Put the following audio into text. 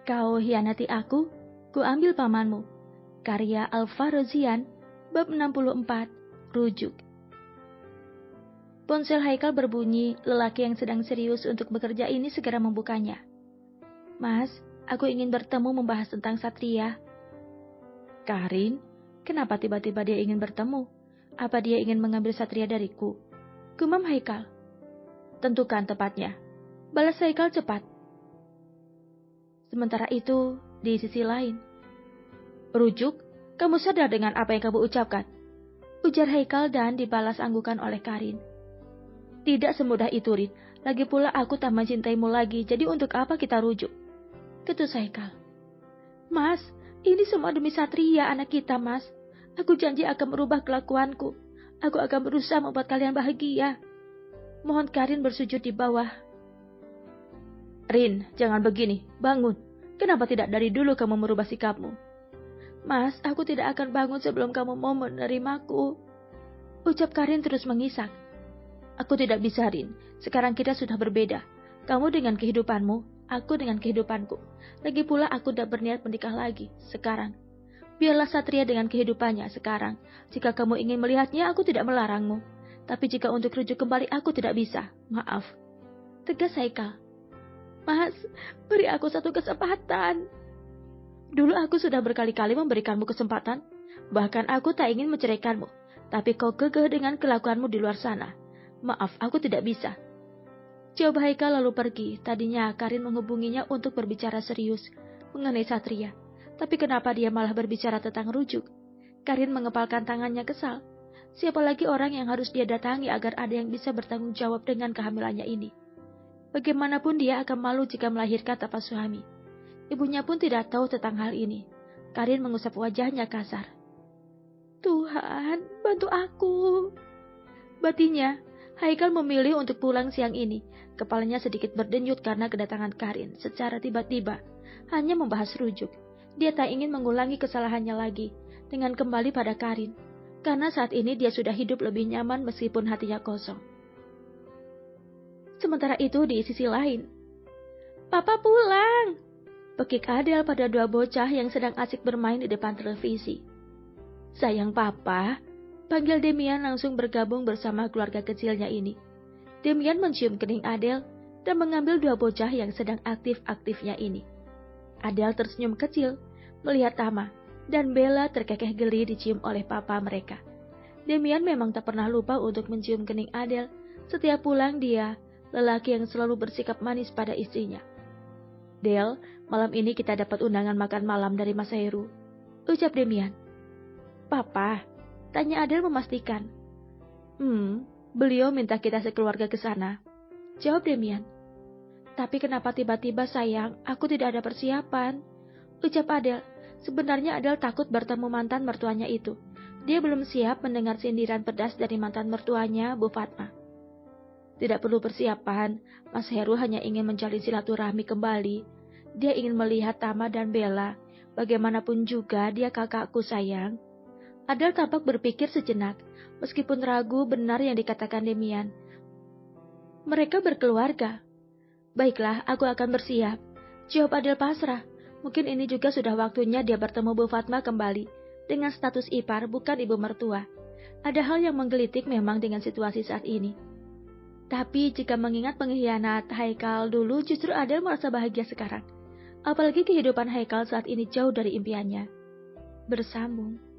Kau hianati aku, ku ambil pamanmu. Karya Al-Farozian, bab 64, rujuk. Ponsel Haikal berbunyi, lelaki yang sedang serius untuk bekerja ini segera membukanya. Mas, aku ingin bertemu membahas tentang Satria. Karin, kenapa tiba-tiba dia ingin bertemu? Apa dia ingin mengambil Satria dariku? Gumam Haikal. Tentukan tepatnya. Balas Haikal cepat. Sementara itu, di sisi lain. Rujuk, kamu sadar dengan apa yang kamu ucapkan? Ujar Haikal dan dibalas anggukan oleh Karin. Tidak semudah itu, Rin. Lagi pula aku tak mencintaimu lagi, jadi untuk apa kita rujuk? Ketus Haikal. Mas, ini semua demi Satria, anak kita, Mas. Aku janji akan merubah kelakuanku. Aku akan berusaha membuat kalian bahagia. Mohon Karin bersujud di bawah. Rin, jangan begini. Bangun. Kenapa tidak dari dulu kamu merubah sikapmu? Mas, aku tidak akan bangun sebelum kamu mau menerimaku. Ucap Karin terus mengisak. Aku tidak bisa, Rin. Sekarang kita sudah berbeda. Kamu dengan kehidupanmu, aku dengan kehidupanku. Lagi pula aku tidak berniat menikah lagi, sekarang. Biarlah Satria dengan kehidupannya sekarang. Jika kamu ingin melihatnya, aku tidak melarangmu. Tapi jika untuk rujuk kembali, aku tidak bisa. Maaf. Tegas Haikal. Mas, beri aku satu kesempatan. Dulu aku sudah berkali-kali memberikanmu kesempatan. Bahkan aku tak ingin menceraikanmu. Tapi kau kekeh dengan kelakuanmu di luar sana. Maaf, aku tidak bisa. Jawab Haikal lalu pergi. Tadinya Karin menghubunginya untuk berbicara serius mengenai Satria. Tapi kenapa dia malah berbicara tentang rujuk? Karin mengepalkan tangannya kesal. Siapa lagi orang yang harus dia datangi agar ada yang bisa bertanggung jawab dengan kehamilannya ini? Bagaimanapun dia akan malu jika melahirkan tanpa suami. Ibunya pun tidak tahu tentang hal ini. Karin mengusap wajahnya kasar. Tuhan, bantu aku. Batinya, Haikal memilih untuk pulang siang ini. Kepalanya sedikit berdenyut karena kedatangan Karin secara tiba-tiba. Hanya membahas rujuk. Dia tak ingin mengulangi kesalahannya lagi dengan kembali pada Karin. Karena saat ini dia sudah hidup lebih nyaman meskipun hatinya kosong. Sementara itu di sisi lain. Papa pulang! Pekik Adele pada dua bocah yang sedang asik bermain di depan televisi. Sayang Papa, panggil Demian langsung bergabung bersama keluarga kecilnya ini. Demian mencium kening Adele dan mengambil dua bocah yang sedang aktif-aktifnya ini. Adele tersenyum kecil melihat Tama dan Bella terkekeh geli dicium oleh papa mereka. Demian memang tak pernah lupa untuk mencium kening Adele. Setiap pulang dia, lelaki yang selalu bersikap manis pada istrinya. Del, malam ini kita dapat undangan makan malam dari Mas Heru. Ucap Demian. Papa, tanya Adele memastikan. Beliau minta kita sekeluarga ke sana. Jawab Demian. Tapi kenapa tiba-tiba sayang, aku tidak ada persiapan? Ucap Adele. Sebenarnya Adele takut bertemu mantan mertuanya itu. Dia belum siap mendengar sindiran pedas dari mantan mertuanya, Bu Fatma. Tidak perlu persiapan, Mas Heru hanya ingin menjalin silaturahmi kembali. Dia ingin melihat Tama dan Bella. Bagaimanapun juga dia kakakku sayang. Adele tampak berpikir sejenak, meskipun ragu benar yang dikatakan Demian. Mereka berkeluarga. Baiklah, aku akan bersiap. Jawab Adele pasrah. Mungkin ini juga sudah waktunya dia bertemu Bu Fatma kembali. Dengan status ipar, bukan ibu mertua. Ada hal yang menggelitik memang dengan situasi saat ini. Tapi jika mengingat pengkhianat Haikal dulu, justru Adele merasa bahagia sekarang. Apalagi kehidupan Haikal saat ini jauh dari impiannya. Bersambung.